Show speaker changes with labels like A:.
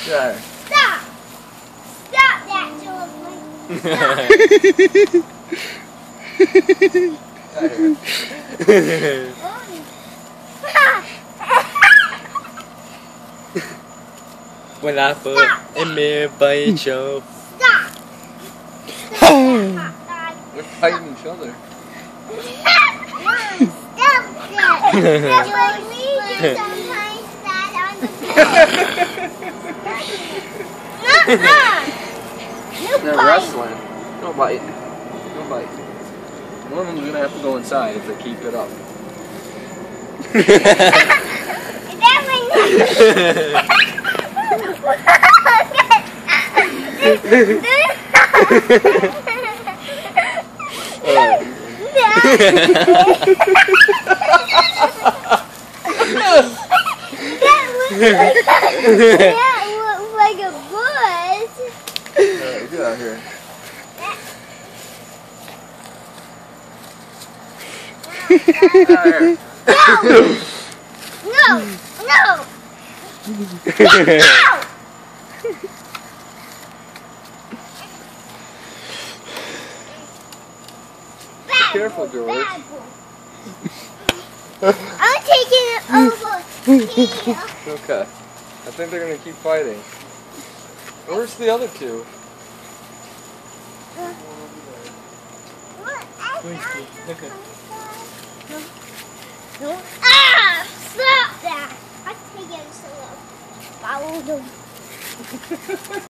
A: There.
B: Stop! Stop that, Jordan!
A: When I put in me by each other.
B: Stop!
A: We're fighting each other.
B: Stop that! Jordan, you sometimes stand on the bed.
A: They're wrestling. No bite. No bite. One of them's gonna have to go inside if they keep it up.
B: That looks like a bush.
A: Alright, get out of here.
B: No! No! No!
A: Careful, George.
B: I'm taking it over here.
A: Okay. I think they're gonna keep fighting. Where's the other two?
B: Ah! Stop that! I take it slow. Follow them.